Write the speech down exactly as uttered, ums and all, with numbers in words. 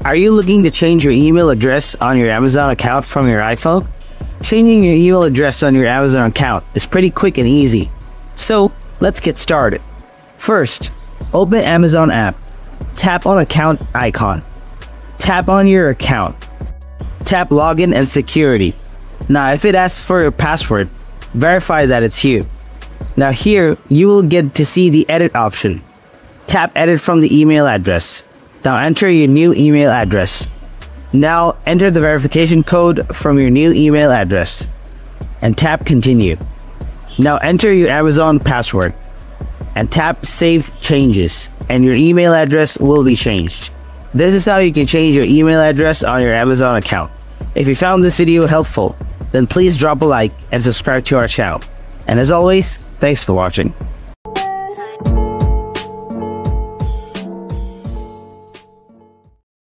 Are you looking to change your email address on your Amazon account from your iPhone? Changing your email address on your Amazon account is pretty quick and easy. So, let's get started. First, open Amazon app. Tap on account icon. Tap on your account. Tap login and security. Now, if it asks for your password, verify that it's you. Now here, you will get to see the edit option. Tap edit from the email address. Now enter your new email address. Now enter the verification code from your new email address. And tap continue. Now enter your Amazon password. And tap save changes. And your email address will be changed. This is how you can change your email address on your Amazon account. If you found this video helpful, then please drop a like and subscribe to our channel. And as always, thanks for watching.